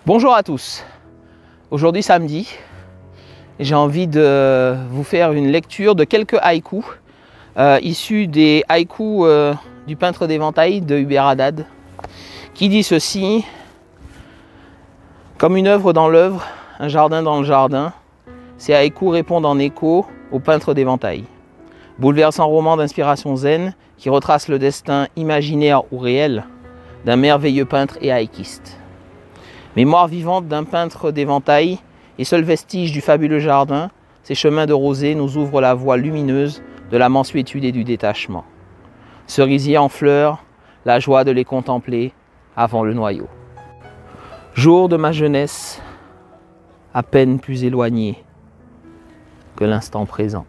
Bonjour à tous, aujourd'hui samedi, j'ai envie de vous faire une lecture de quelques haïkus issus des haïkus du peintre d'éventail de Hubert Haddad, qui dit ceci: comme une œuvre dans l'œuvre, un jardin dans le jardin, ces haïkus répondent en écho au peintre d'éventail. Bouleversant roman d'inspiration zen qui retrace le destin imaginaire ou réel d'un merveilleux peintre et haïkiste. Mémoire vivante d'un peintre d'éventail et seul vestige du fabuleux jardin, ces chemins de rosée nous ouvrent la voie lumineuse de la mansuétude et du détachement. Cerisiers en fleurs, la joie de les contempler avant le noyau. Jour de ma jeunesse, à peine plus éloigné que l'instant présent.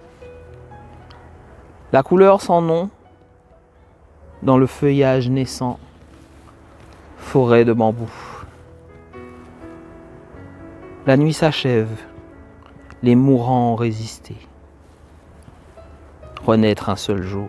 La couleur sans nom, dans le feuillage naissant, forêt de bambou. La nuit s'achève, les mourants ont résisté. Renaître un seul jour.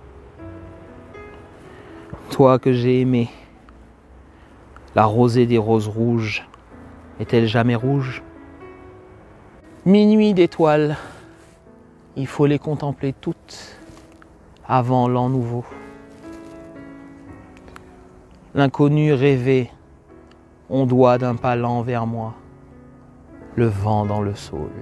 Toi que j'ai aimé, la rosée des roses rouges, est-elle jamais rouge? Minuit d'étoiles, il faut les contempler toutes avant l'an nouveau. L'inconnu rêvé, ondoie d'un pas lent vers moi, le vent dans le saule.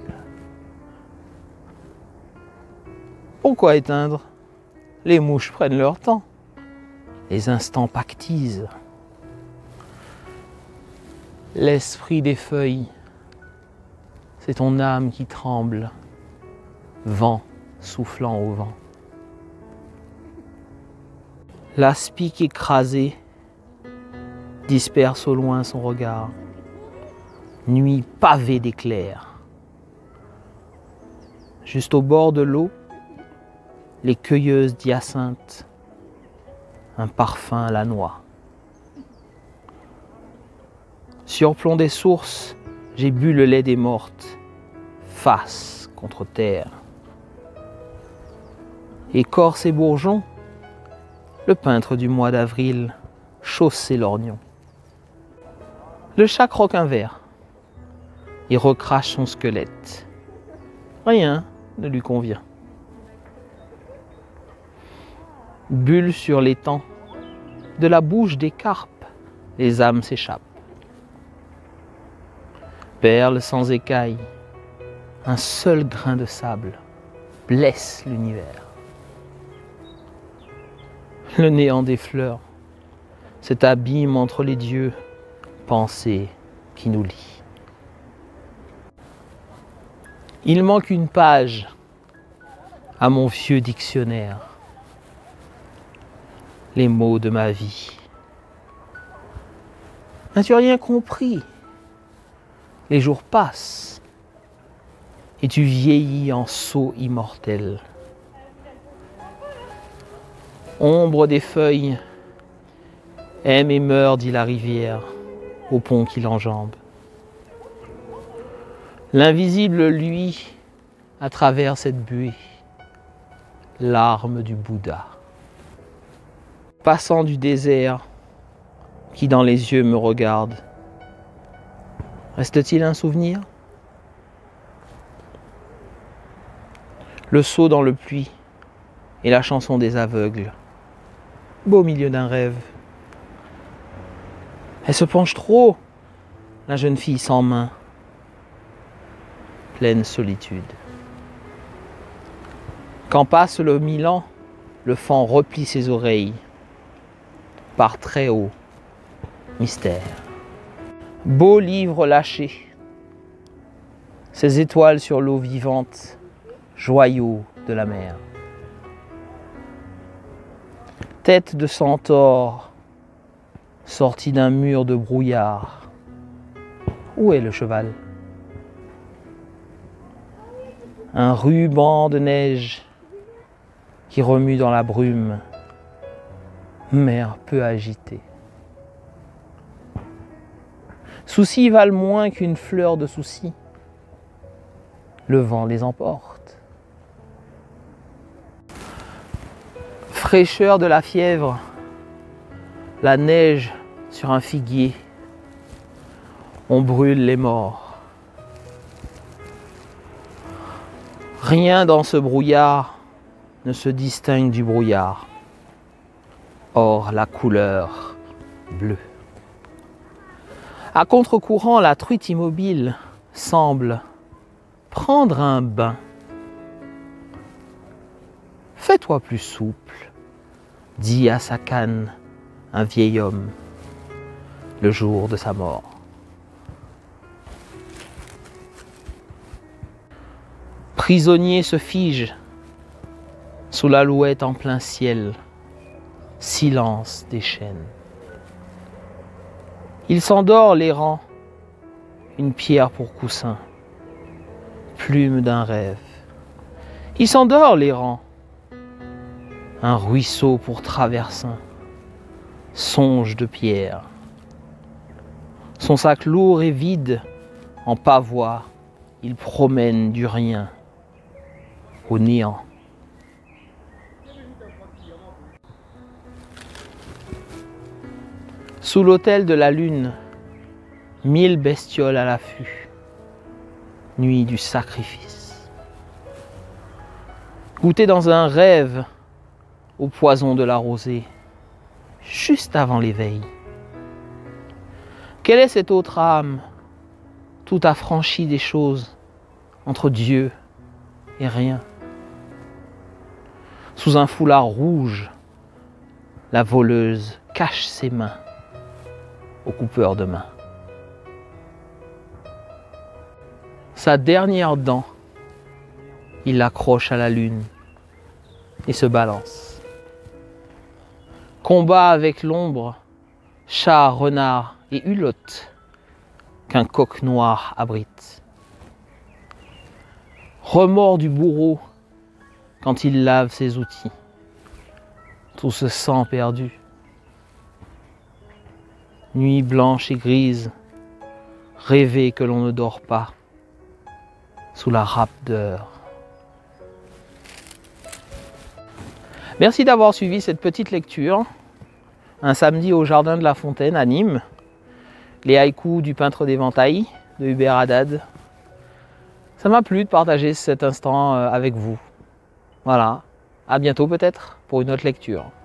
Pourquoi éteindre? Les mouches prennent leur temps, les instants pactisent. L'esprit des feuilles, c'est ton âme qui tremble, vent soufflant au vent. L'aspic écrasé disperse au loin son regard, nuit pavée d'éclairs. Juste au bord de l'eau, les cueilleuses d'hyacinthes, un parfum à la noix. Surplomb des sources, j'ai bu le lait des mortes, face contre terre. Écorce et bourgeons, le peintre du mois d'avril chausse ses lorgnons. Le chat croque un verre et recrache son squelette. Rien ne lui convient. Bulle sur l'étang, de la bouche des carpes, les âmes s'échappent. Perles sans écailles, un seul grain de sable blesse l'univers. Le néant des fleurs, cet abîme entre les dieux, pensée qui nous lie. Il manque une page à mon vieux dictionnaire, les mots de ma vie. N'as-tu rien compris? Les jours passent et tu vieillis en sceau immortel. Ombre des feuilles, aime et meurt, dit la rivière, au pont qui l'enjambe. L'invisible, lui, à travers cette buée, l'arme du Bouddha. Passant du désert, qui dans les yeux me regarde, reste-t-il un souvenir? Le saut dans le pluie et la chanson des aveugles, beau milieu d'un rêve. Elle se penche trop, la jeune fille sans main, pleine solitude. Quand passe le Milan, le faon replie ses oreilles, part très haut, mystère. Beau livre lâché, ses étoiles sur l'eau vivante, joyaux de la mer. Tête de centaure, sortie d'un mur de brouillard. Où est le cheval? Un ruban de neige qui remue dans la brume, mer peu agitée. Soucis valent moins qu'une fleur de soucis. Le vent les emporte. Fraîcheur de la fièvre, la neige sur un figuier, On brûle les morts. Rien dans ce brouillard ne se distingue du brouillard. Or la couleur bleue. À contre-courant, la truite immobile semble prendre un bain. Fais-toi plus souple, dit à sa canne un vieil homme le jour de sa mort. Prisonnier se fige sous l'alouette en plein ciel, silence des chênes. Il s'endort l'errant, une pierre pour coussin, plume d'un rêve. Il s'endort l'errant, un ruisseau pour traversin, songe de pierre. Son sac lourd et vide, en pavois, il promène du rien au néant. Sous l'autel de la lune, 1000 bestioles à l'affût, nuit du sacrifice. Goûter dans un rêve au poison de la rosée, juste avant l'éveil. Quelle est cette autre âme, tout affranchie des choses, entre Dieu et rien? Sous un foulard rouge, la voleuse cache ses mains au coupeur de main. Sa dernière dent, il l'accroche à la lune et se balance. Combat avec l'ombre, chat, renard et hulotte qu'un coq noir abrite. Remords du bourreau quand il lave ses outils. Tout ce sang perdu. Nuit blanche et grise, rêver que l'on ne dort pas sous la râpe d'heure. Merci d'avoir suivi cette petite lecture. Un samedi au Jardin de la Fontaine à Nîmes. Les haïkus du peintre d'éventail de Hubert Haddad. Ça m'a plu de partager cet instant avec vous. Voilà, à bientôt peut-être pour une autre lecture.